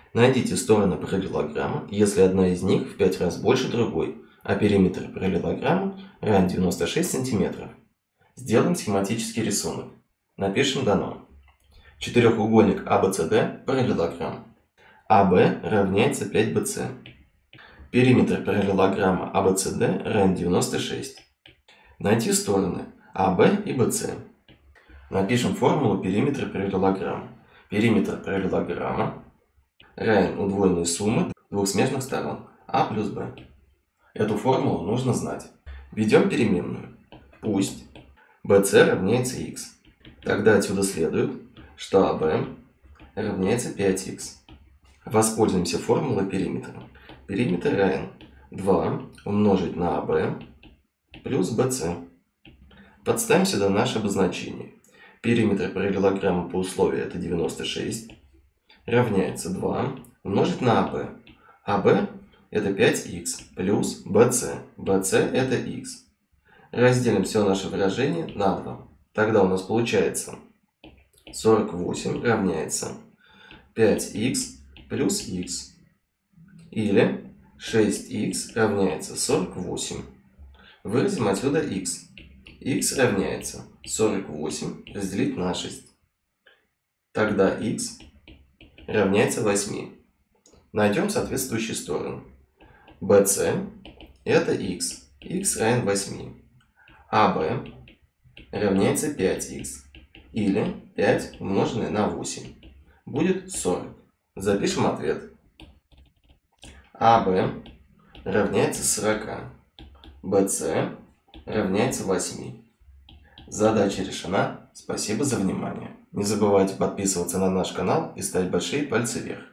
Найдите стороны параллелограмма, если одна из них в 5 раз больше другой, а периметр параллелограмма равен 96 см. Сделаем схематический рисунок. Напишем дано. Четырехугольник ABCD параллелограмм. AB равняется 5BC. Периметр параллелограмма ABCD равен 96. Найти стороны AB и BC. Напишем формулу периметра параллелограмма. Периметр параллелограмма равен удвоенной суммы двух смежных сторон А плюс Б. Эту формулу нужно знать. Введем переменную. Пусть BC равняется x. Тогда отсюда следует, что AB равняется 5х. Воспользуемся формулой периметра. Периметр равен 2 умножить на AB плюс BC. Подставим сюда наше обозначение. Периметр параллелограмма по условию это 96. Равняется 2 умножить на AB. AB это 5х плюс BC. BC это x. Разделим все наше выражение на 2. Тогда у нас получается 48 равняется 5х плюс х. Или 6х равняется 48. Выразим отсюда х. Х равняется 48 разделить на 6. Тогда х равняется 8. Найдем соответствующие стороны. BC это х. Х равен 8. AB равняется 5х. Или 5 умноженное на 8. Будет 40. Запишем ответ. AB равняется 40. BC равняется 8. Задача решена. Спасибо за внимание. Не забывайте подписываться на наш канал и ставить большие пальцы вверх.